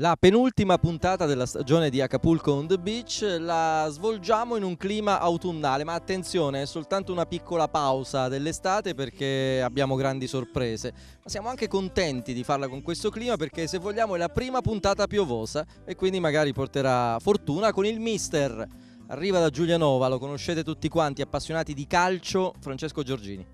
La penultima puntata della stagione di Acapulco on the Beach la svolgiamo in un clima autunnale, ma attenzione, è soltanto una piccola pausa dell'estate perché abbiamo grandi sorprese, ma siamo anche contenti di farla con questo clima perché se vogliamo è la prima puntata piovosa e quindi magari porterà fortuna con il mister. Arriva da Giulianova, lo conoscete tutti quanti, appassionati di calcio, Francesco Giorgini.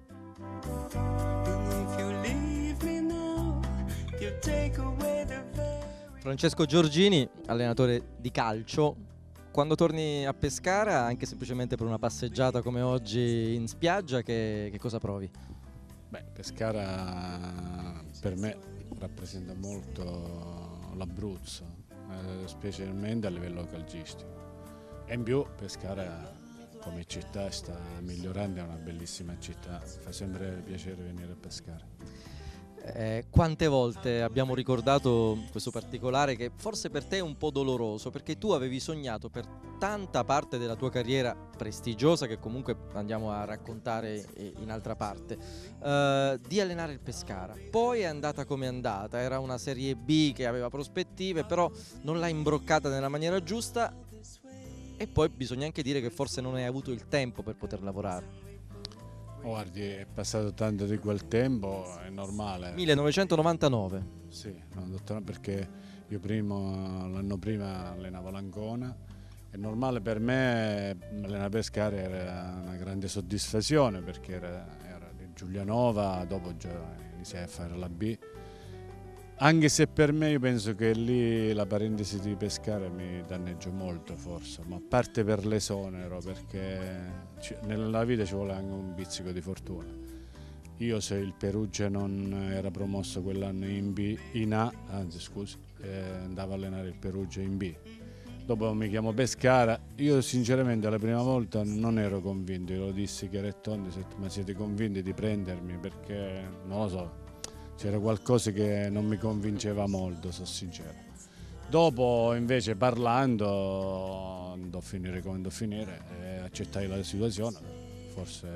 Francesco Giorgini, allenatore di calcio, quando torni a Pescara, anche semplicemente per una passeggiata come oggi in spiaggia, che cosa provi? Beh, Pescara per me rappresenta molto l'Abruzzo, specialmente a livello calcistico. E in più Pescara come città sta migliorando, è una bellissima città, fa sempre piacere venire a Pescara. Quante volte abbiamo ricordato questo particolare che forse per te è un po' doloroso perché tu avevi sognato per tanta parte della tua carriera prestigiosa, che comunque andiamo a raccontare in altra parte, di allenare il Pescara. Poi è andata come è andata, era una Serie B che aveva prospettive, però non l'ha imbroccata nella maniera giusta e poi bisogna anche dire che forse non hai avuto il tempo per poter lavorare. Guardi, è passato tanto di quel tempo, è normale. 1999. Sì, no, dottore, perché io l'anno prima allenavo l'Ancona, è normale per me allenare Pescara, era una grande soddisfazione perché era di Giulianova, dopo già iniziai a fare la B. Anche se per me io penso che lì la parentesi di Pescara mi danneggiò molto forse, ma a parte per l'esonero, perché nella vita ci vuole anche un pizzico di fortuna. Io se il Perugia non era promosso quell'anno in A, anzi scusi, andavo a allenare il Perugia in B. Dopo mi chiamo Pescara, io sinceramente la prima volta non ero convinto, io lo dissi chiaro e tondo, ma siete convinti di prendermi perché non lo so. C'era qualcosa che non mi convinceva molto, sono sincero. Dopo invece parlando, andò a finire come andò a finire, accettai la situazione, forse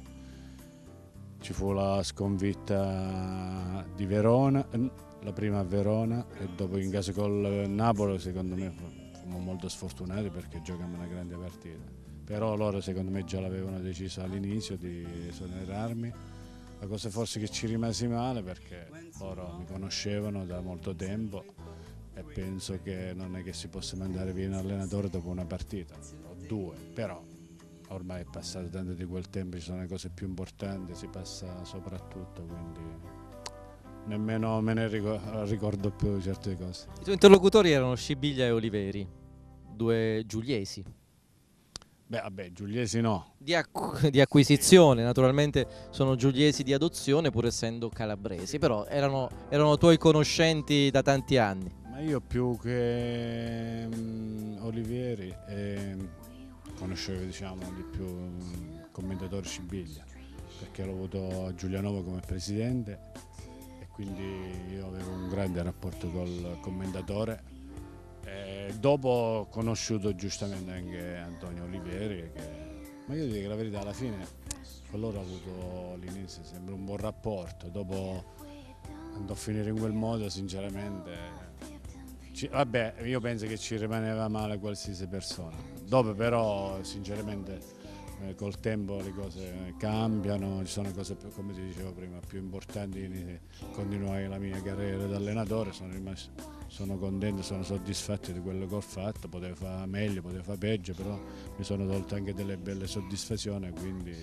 ci fu la sconfitta di Verona, la prima a Verona e dopo in casa col Napoli secondo me fummo molto sfortunati perché giocammo una grande partita. Però loro secondo me già l'avevano deciso all'inizio di esonerarmi. La cosa forse che ci rimasi male perché loro mi conoscevano da molto tempo e penso che non è che si possa mandare via un allenatore dopo una partita o due, però ormai è passato tanto di quel tempo, ci sono le cose più importanti, si passa soprattutto, quindi nemmeno me ne ricordo più certe cose. I tuoi interlocutori erano Scibiglia e Oliveri, due giuliesi. Beh, vabbè, Giuliesi no. Di acquisizione, naturalmente sono giuliesi di adozione pur essendo calabresi, però erano tuoi conoscenti da tanti anni. Ma io più che Olivieri conoscevo diciamo di più il commentatore Scibiglia, perché l'ho avuto a Giulianova come presidente e quindi io avevo un grande rapporto col commentatore. Dopo ho conosciuto giustamente anche Antonio Olivieri, ma io dico la verità, alla fine con loro ho avuto all'inizio sempre un buon rapporto, dopo andò a finire in quel modo sinceramente, vabbè io penso che ci rimaneva male qualsiasi persona, dopo però sinceramente col tempo le cose cambiano, ci sono cose più, come ti dicevo prima, più importanti, continuare la mia carriera da allenatore, sono contento, sono soddisfatto di quello che ho fatto, potevo fare meglio, potevo fare peggio, però mi sono tolto anche delle belle soddisfazioni, quindi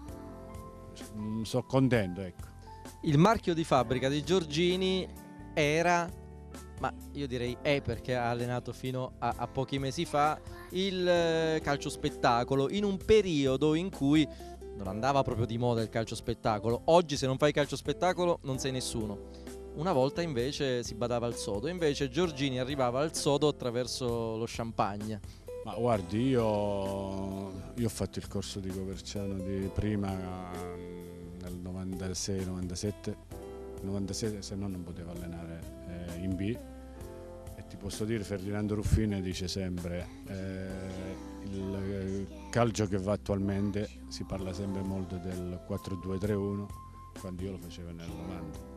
sono contento, ecco. Il marchio di fabbrica di Giorgini era, ma io direi è perché ha allenato fino a pochi mesi fa, il calcio spettacolo, in un periodo in cui non andava proprio di moda il calcio spettacolo. Oggi se non fai calcio spettacolo non sei nessuno. Una volta invece si badava al sodo, invece Giorgini arrivava al sodo attraverso lo champagne. Ma guardi, io ho fatto il corso di Coverciano di prima nel 96-97, 97 se no non potevo allenare in B. E ti posso dire, Ferdinando Ruffini dice sempre il calcio che va attualmente, si parla sempre molto del 4-2-3-1 quando io lo facevo nel 90.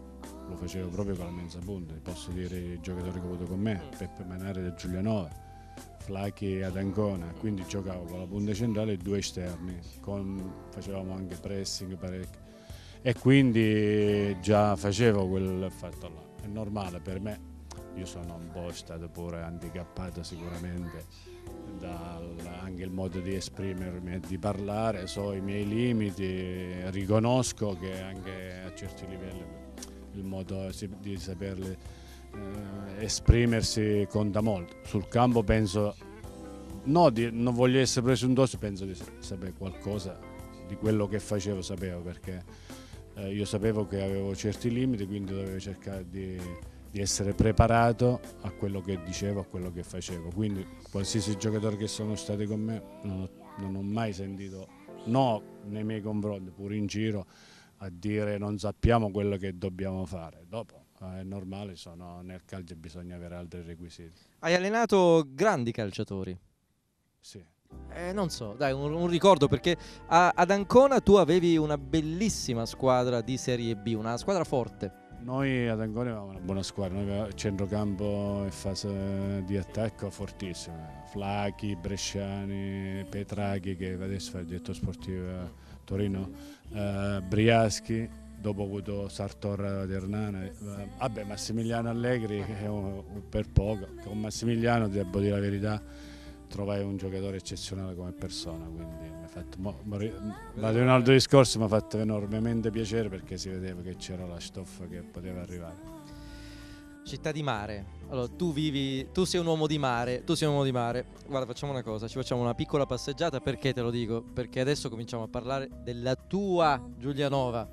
lo facevo proprio con la mezza punta, posso dire i giocatori che ho avuto con me, Peppe Manare del Giulianova, Flacchi ad Ancona, quindi giocavo con la punta centrale e 2 esterni, facevamo anche pressing parecchio e quindi già facevo quel fatto là. È normale per me, io sono un po' stato pure handicappato sicuramente anche il modo di esprimermi e di parlare, so i miei limiti, riconosco che anche a certi livelli il modo di saperli esprimersi conta molto. Sul campo penso, non voglio essere presuntuoso, penso di sapere qualcosa di quello che facevo, sapevo perché io sapevo che avevo certi limiti, quindi dovevo cercare di essere preparato a quello che dicevo, a quello che facevo. Quindi qualsiasi giocatore che sono stati con me non ho mai sentito no nei miei confronti, pure in giro, a dire non sappiamo quello che dobbiamo fare. Dopo è normale, nel calcio bisogna avere altri requisiti. Hai allenato grandi calciatori? Sì. Non so, dai, un ricordo, perché ad Ancona tu avevi una bellissima squadra di Serie B, una squadra forte. Noi ad Ancona avevamo una buona squadra, noi avevamo centrocampo e fase di attacco fortissima, Flacchi, Bresciani, Petrachi che adesso fa il direttore sportivo a Torino, Briaschi, dopo ho avuto Sartor Ternana, Massimiliano Allegri che è per poco, con Massimiliano devo dire la verità trovai un giocatore eccezionale come persona, quindi mi ha fatto vado in un altro discorso, mi ha fatto enormemente piacere perché si vedeva che c'era la stoffa che poteva arrivare. Città di mare. Allora, tu sei un uomo di mare, Guarda, facciamo una cosa, ci facciamo una piccola passeggiata, perché te lo dico? Perché adesso cominciamo a parlare della tua Giulianova.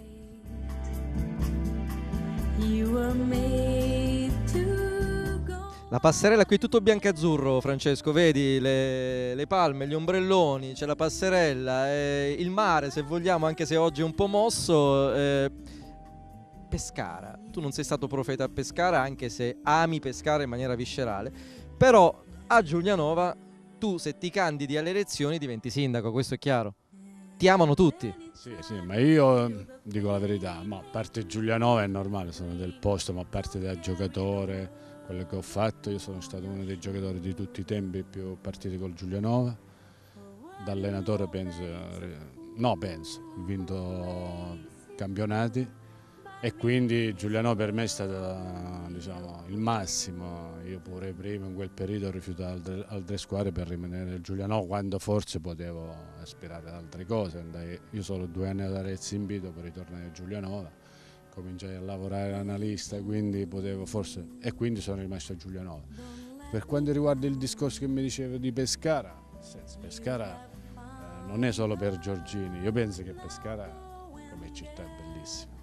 You were made to... La passerella qui è tutto bianco-azzurro, Francesco, vedi le palme, gli ombrelloni, c'è la passerella, il mare se vogliamo, anche se oggi è un po' mosso. Pescara, tu non sei stato profeta a Pescara, anche se ami Pescara in maniera viscerale, però a Giulianova tu, se ti candidi alle elezioni, diventi sindaco, questo è chiaro. Ti amano tutti. Sì, ma io dico la verità, ma a parte Giulianova è normale, sono del posto, ma a parte da giocatore, quello che ho fatto, io sono stato uno dei giocatori di tutti i tempi più partiti col Giulianova, da allenatore ho vinto campionati e quindi Giulianova per me è stato il massimo. Io pure prima in quel periodo ho rifiutato altre squadre per rimanere a Giulianova quando forse potevo aspirare ad altre cose. Andai io solo 2 anni ad Arezzo in Vito per ritornare a Giulianova. Cominciai a lavorare analista, quindi potevo forse, e quindi sono rimasto a Giulianova. Per quanto riguarda il discorso che mi dicevo di Pescara, Pescara non è solo per Giorgini, io penso che Pescara come città è bellissima,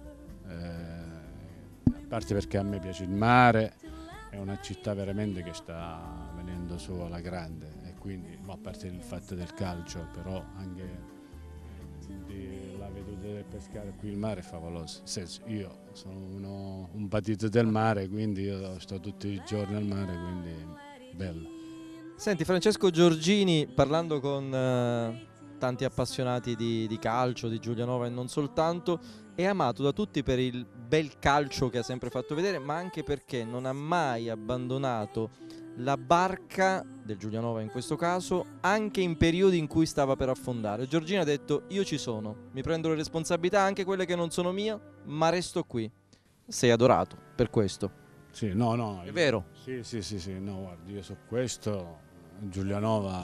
a parte perché a me piace il mare, è una città veramente che sta venendo su alla grande, e quindi, a parte il fatto del calcio, però anche la veduta del Pescara, qui il mare è favoloso. Io sono un patito del mare, quindi io sto tutti i giorni al mare, quindi bello. Senti, Francesco Giorgini, parlando con tanti appassionati di calcio, di Giulianova e non soltanto, è amato da tutti per il bel calcio che ha sempre fatto vedere, ma anche perché non ha mai abbandonato la barca del Giulianova in questo caso, anche in periodi in cui stava per affondare. Giorgino ha detto: io ci sono, mi prendo le responsabilità, anche quelle che non sono mie, ma resto qui. Sei adorato per questo. Sì, no. È vero? Sì, no, guardi, io su questo Giulianova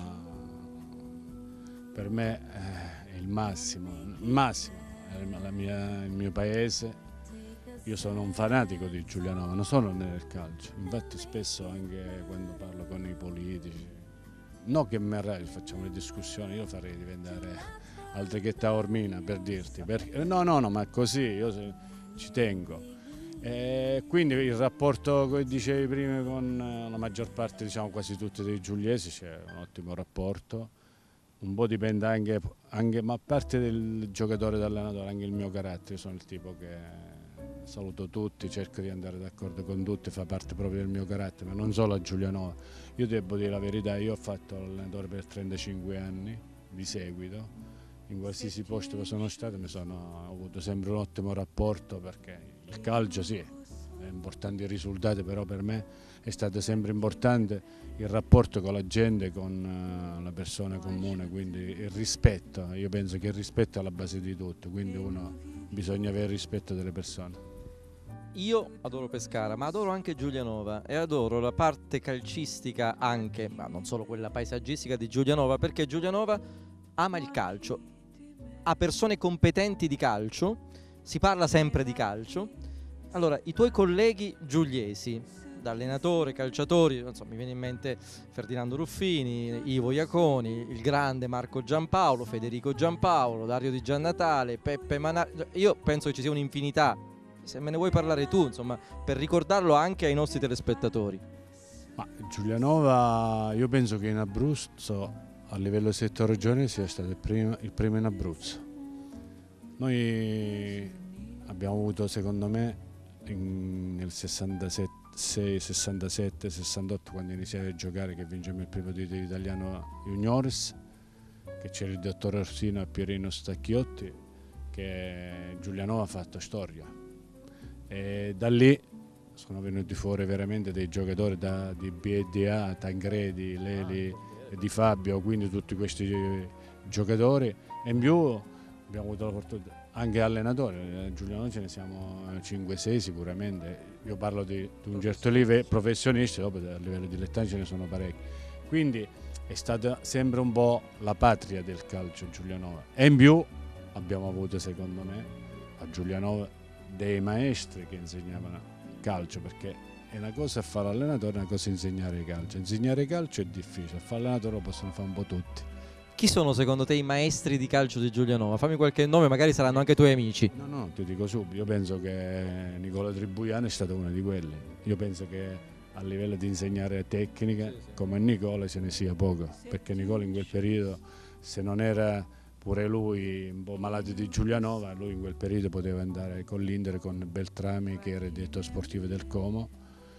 per me è il massimo, è il mio paese. Io sono un fanatico di Giulianova, non sono nel calcio, infatti spesso anche quando parlo con i politici, no che mi arrabbio, facciamo le discussioni, io farei diventare altri che Taormina per dirti, no, ma così io ci tengo. E quindi il rapporto che dicevi prima con la maggior parte, diciamo quasi tutti dei giuliesi, c'è un ottimo rapporto, un po' dipende anche ma a parte del giocatore e dell'allenatore, anche il mio carattere, io sono il tipo che saluto tutti, cerco di andare d'accordo con tutti, fa parte proprio del mio carattere, ma non solo a Giulianova. Io devo dire la verità, io ho fatto l'allenatore per 35 anni di seguito in qualsiasi posto dove sono stato ho avuto sempre un ottimo rapporto, perché il calcio sì, è importante i risultati, però per me è stato sempre importante il rapporto con la gente, con la persona comune, quindi il rispetto. Io penso che il rispetto è alla base di tutto, quindi bisogna avere il rispetto delle persone. Io adoro Pescara, ma adoro anche Giulianova e adoro la parte calcistica anche, ma non solo quella paesaggistica di Giulianova, perché Giulianova ama il calcio, ha persone competenti di calcio, si parla sempre di calcio. Allora, i tuoi colleghi giuliesi, da allenatore, calciatori, non so, mi viene in mente Ferdinando Ruffini, Ivo Iaconi, il grande Marco Giampaolo, Federico Giampaolo, Dario Di Giannatale, Peppe Manà. Io penso che ci sia un'infinità. Se me ne vuoi parlare tu, insomma, per ricordarlo anche ai nostri telespettatori. Ma Giulianova, io penso che in Abruzzo, a livello settoregionale, sia stato il primo in Abruzzo. Noi abbiamo avuto, secondo me, nel 66, 67, 68, quando iniziai a giocare, che vincemmo il primo titolo italiano juniores, che c'era il dottor Orsino e Pierino Stacchiotti, che Giulianova ha fatto storia. E da lì sono venuti fuori veramente dei giocatori di BDA, Tancredi, Leli, Di Fabio, quindi tutti questi giocatori, e in più abbiamo avuto la fortuna anche allenatori. A Giulianova ce ne siamo 5-6 sicuramente. Io parlo di un certo livello professionisti, dopo a livello dilettanti ce ne sono parecchi, quindi è stata sempre un po' la patria del calcio Giulianova. E in più abbiamo avuto, secondo me, a Giulianova dei maestri che insegnavano calcio, perché è una cosa fare l'allenatore, è una cosa insegnare calcio. Insegnare calcio è difficile, fare l'allenatore lo possono fare un po' tutti. Chi sono secondo te i maestri di calcio di Giulianova? Fammi qualche nome, magari saranno anche tuoi amici. No, ti dico subito, io penso che Nicola Tribuiano è stato uno di quelli. Io penso che a livello di insegnare tecnica, come Nicola, ce ne sia poco, perché Nicola in quel periodo, se non era pure lui un po' malato di Giulianova, lui in quel periodo poteva andare con l'Inter, con Beltrami, che era il direttore sportivo del Como,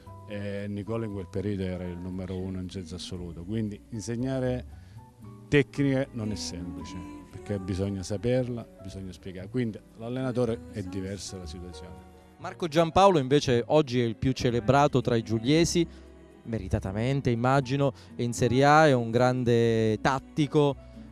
e Nicola in quel periodo era il numero uno in senso assoluto. Quindi insegnare tecnica non è semplice, perché bisogna saperla, bisogna spiegare, quindi l'allenatore è diversa la situazione. Marco Giampaolo invece oggi è il più celebrato tra i giuliesi, meritatamente immagino, è in Serie A, è un grande tattico.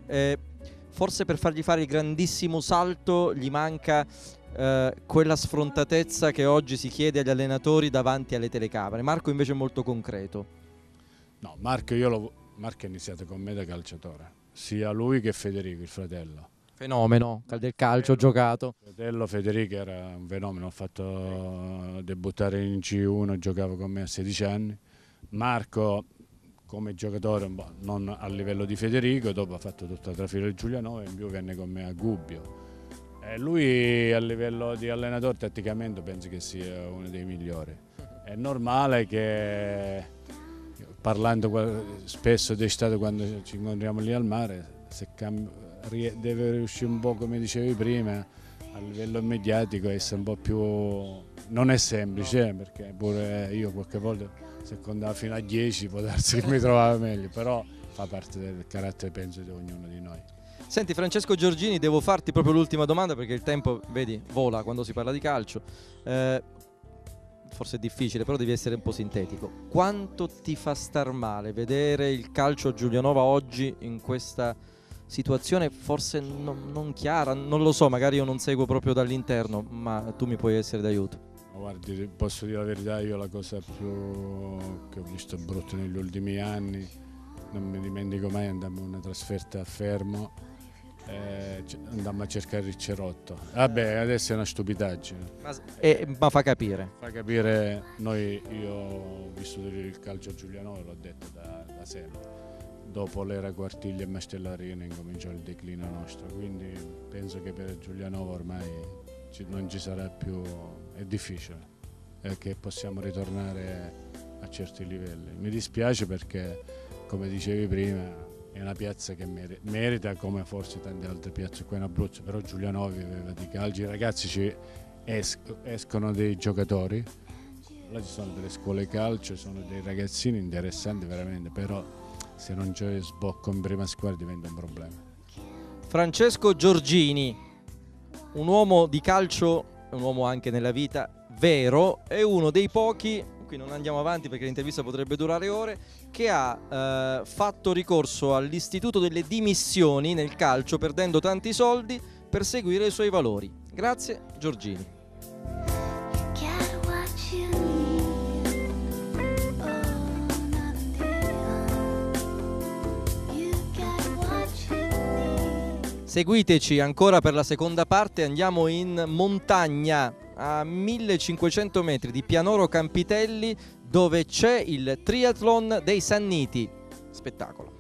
Forse per fargli fare il grandissimo salto gli manca quella sfrontatezza che oggi si chiede agli allenatori davanti alle telecamere. Marco invece è molto concreto. No, Marco ha iniziato con me da calciatore, sia lui che Federico, il fratello. Fenomeno del calcio giocato. Il fratello Federico era un fenomeno, ho fatto debuttare in C1, giocava con me a 16 anni. Marco come giocatore, non a livello di Federico, dopo ha fatto tutta la trafila di Giulianova e in più venne con me a Gubbio. E lui a livello di allenatore tatticamente penso che sia uno dei migliori. È normale che, parlando spesso d'estate quando ci incontriamo lì al mare, deve riuscire un po', come dicevi prima, a livello mediatico essere un po' più... Non è semplice, perché pure io qualche volta, se contavo fino a 10 può darsi che mi trovava meglio, però fa parte del carattere, penso, di ognuno di noi. Senti Francesco Giorgini, devo farti proprio l'ultima domanda perché il tempo, vedi, vola quando si parla di calcio. Forse è difficile, però devi essere un po' sintetico. Quanto ti fa star male vedere il calcio a Giulianova oggi in questa situazione forse non chiara? Non lo so, magari io non seguo proprio dall'interno, ma tu mi puoi essere d'aiuto. Guardi, posso dire la verità, io la cosa più che ho visto brutta negli ultimi anni, non mi dimentico mai, andammo in una trasferta a Fermo, andammo a cercare il Cerotto. Vabbè, adesso è una stupidaggine. Ma fa capire. Fa capire, io ho vissuto il calcio a Giulianova, l'ho detto da sempre. Dopo l'era Quartiglia e Mastellarina incominciò il declino nostro, quindi penso che per Giulianova ormai non ci sarà più, è difficile che possiamo ritornare a certi livelli. Mi dispiace perché, come dicevi prima, è una piazza che merita, come forse tante altre piazze qua in Abruzzo, però Giulianova viveva di calcio, i ragazzi escono dei giocatori, là ci sono delle scuole calcio, sono dei ragazzini interessanti veramente, però se non c'è sbocco in prima squadra diventa un problema. Francesco Giorgini, un uomo di calcio, un uomo anche nella vita vero, è uno dei pochi, qui non andiamo avanti perché l'intervista potrebbe durare ore, che ha fatto ricorso all'istituto delle dimissioni nel calcio, perdendo tanti soldi per seguire i suoi valori. Grazie Giorgini. Seguiteci ancora per la seconda parte, andiamo in montagna a 1500 metri di Pianoro Campitelli, dove c'è il triathlon dei Sanniti. Spettacolo.